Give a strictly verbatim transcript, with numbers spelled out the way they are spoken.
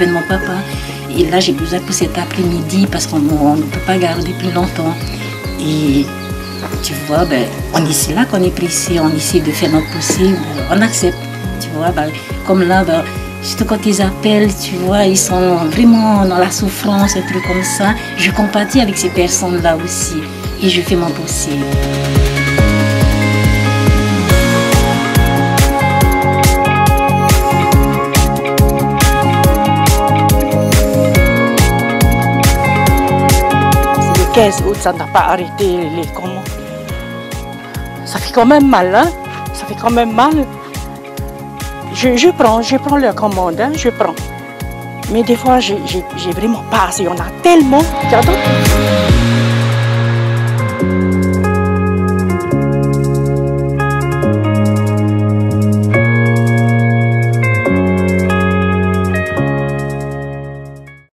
besoin de mon papa. Et là, j'ai besoin pour cet après-midi parce qu'on ne peut pas garder plus longtemps. Et tu vois, ben, on est là qu'on est pressé, on essaie de faire notre possible, on accepte. Tu vois, ben, comme là, ben, surtout quand ils appellent, tu vois, ils sont vraiment dans la souffrance, un truc comme ça. Je compatis avec ces personnes-là aussi et je fais mon possible. Le quinze août, ça n'a pas arrêté les commandes. Ça fait quand même mal, hein? Ça fait quand même mal. Je, je prends, je prends la commande, hein, je prends. Mais des fois, j'ai vraiment pas assez. On a tellement. J'adore.